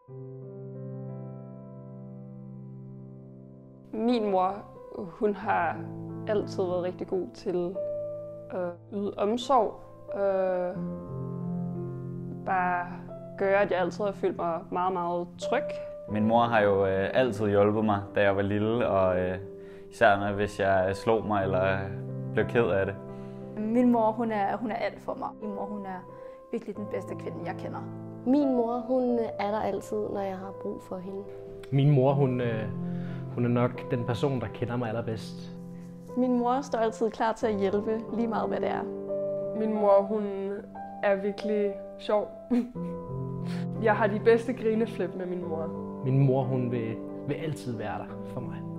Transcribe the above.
Min mor, hun har altid været rigtig god til at yde omsorg. Bare gøre, at jeg altid har følt mig meget, meget tryg. Min mor har jo altid hjulpet mig, da jeg var lille, og især hvis jeg slog mig eller blev ked af det. Min mor, hun er alt for mig. Min mor, hun er virkelig den bedste kvinde, jeg kender. Min mor, hun er der altid, når jeg har brug for hende. Min mor, hun er nok den person, der kender mig allerbedst. Min mor står altid klar til at hjælpe, lige meget hvad det er. Min mor, hun er virkelig sjov. Jeg har de bedste grineflip med min mor. Min mor, hun vil altid være der for mig.